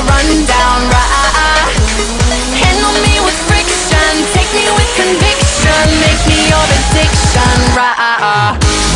run down right. Handle me with friction, take me with conviction, make me your addiction right.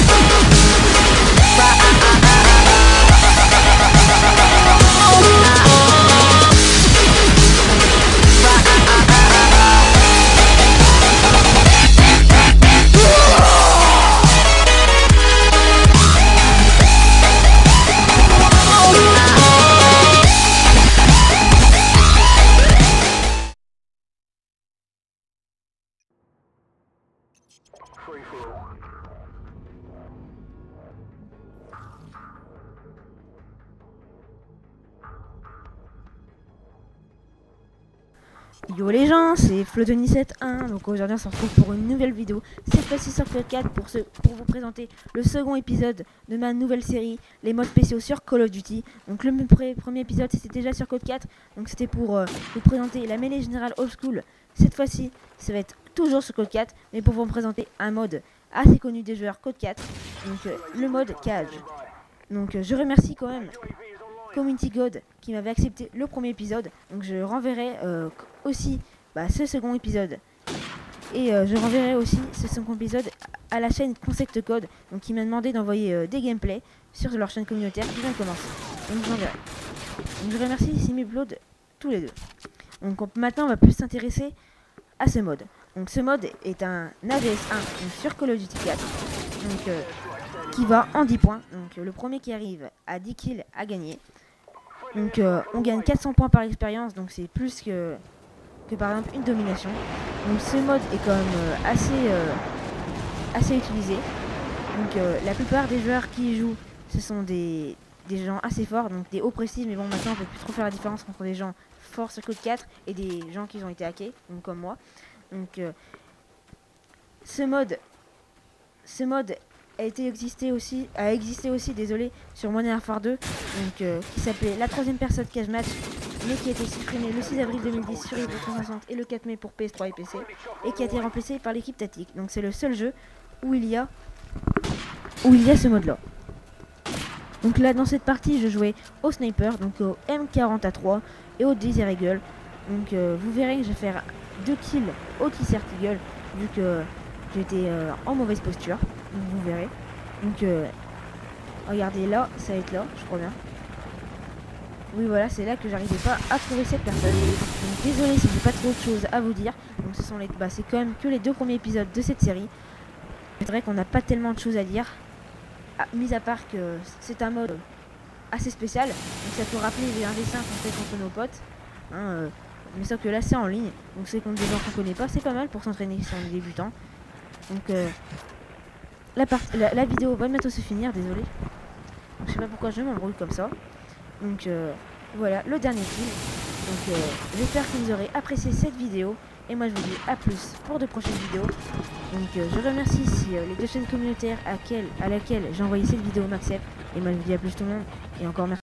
Yo les gens, c'est Flotony71, donc aujourd'hui on se retrouve pour une nouvelle vidéo, cette fois-ci sur Code 4 pour vous présenter le second épisode de ma nouvelle série, les modes spéciaux sur Call of Duty. Donc le premier épisode c'était déjà sur Code 4, donc c'était pour vous présenter la mêlée générale old school. Cette fois-ci, ça va être toujours sur Code 4, mais pour vous présenter un mode assez connu des joueurs Code 4, donc le mode Cage. Donc je remercie quand même Community God qui m'avait accepté le premier épisode, donc je renverrai aussi ce second épisode et je renverrai aussi ce second épisode à la chaîne Concept Code, donc qui m'a demandé d'envoyer des gameplays sur leur chaîne communautaire qui vient de commencer, donc je l'enverrai. Donc je remercie Simupload tous les deux. Donc maintenant on va plus s'intéresser à ce mode. Donc ce mode est un AVS1 sur Call of Duty 4, donc qui va en 10 points, donc le premier qui arrive à 10 kills a gagné. Donc on gagne 400 points par expérience, donc c'est plus que par exemple une domination. Donc ce mode est quand même assez utilisé. Donc la plupart des joueurs qui y jouent, ce sont des gens assez forts, donc des hauts prestige, mais bon maintenant on peut plus trop faire la différence entre des gens forts sur Code 4 et des gens qui ont été hackés, donc comme moi. Donc ce mode a existé aussi, désolé, sur Modern Warfare 2, donc qui s'appelait la troisième personne Cage Match, mais qui a été supprimé le 6 avril 2010 sur Xbox 360 et le 4 mai pour PS3 et PC, et qui a été remplacé par l'équipe Tactique. Donc c'est le seul jeu où il y a ce mode là. Donc là dans cette partie je jouais au sniper, donc au M40A3 et au Desert Eagle. Donc vous verrez que je vais faire 2 kills au Desert Eagle vu que j'étais en mauvaise posture. Donc vous verrez. Donc regardez là, ça va être là, je crois bien. Oui voilà, c'est là que j'arrivais pas à trouver cette personne. Donc désolé si j'ai pas trop de choses à vous dire. Donc ce sont c'est quand même que les 2 premiers épisodes de cette série. C'est vrai qu'on n'a pas tellement de choses à dire. Mis à part que c'est un mode assez spécial. Donc ça peut rappeler les 1v5 qu'on fait contre nos potes. Mais sauf que là c'est en ligne. Donc c'est contre des gens qu'on connaît pas. C'est pas mal pour s'entraîner si on est débutant. Donc la vidéo va bientôt se finir, désolé. Donc, je sais pas pourquoi je m'embrouille comme ça. Donc voilà, le dernier kill. Donc j'espère que vous aurez apprécié cette vidéo. Et moi je vous dis à plus pour de prochaines vidéos. Donc je remercie les 2 chaînes communautaires à laquelle j'ai envoyé cette vidéo m'acceptent. Et moi je vous dis à plus tout le monde. Et encore merci.